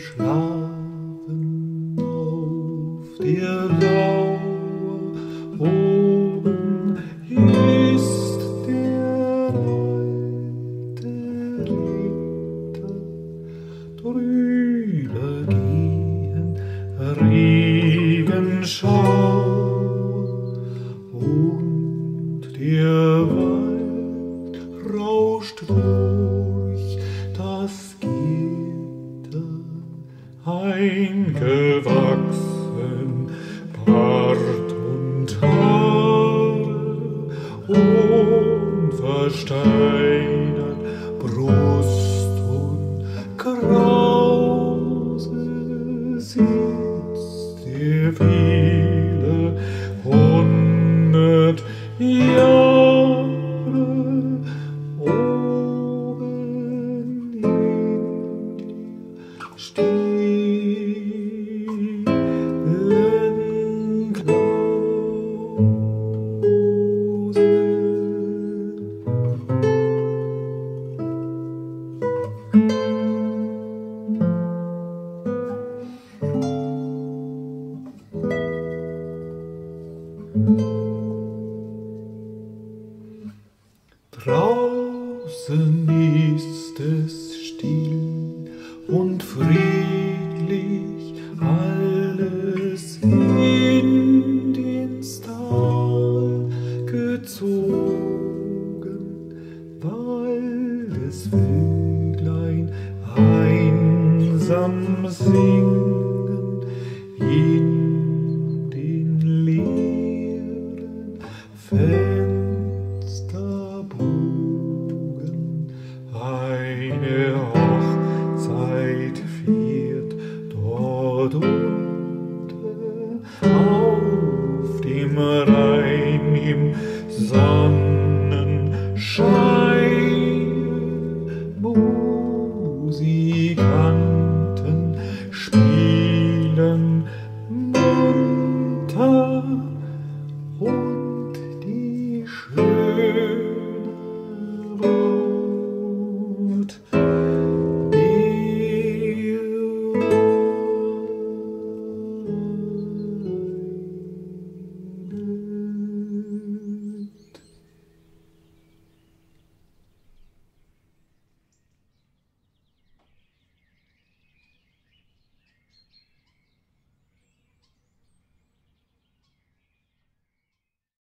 schlafen auf der Lauer, oben ist der alte Ritter, drüber gehen Regenschauer und der Wald rauscht durch das Gitter, eingewachsen Bart und Haare, unversteinert Brust und Krause sitzt der viele 100 Jahre oben in der stillen Klause. Draußen ist es still und friedlich, alles in den Tal gezogen, weil das Vöglein einsam singen in den leeren Fensterbogen. Eine Hochzeit feiert dort unten auf dem Rhein im Sonn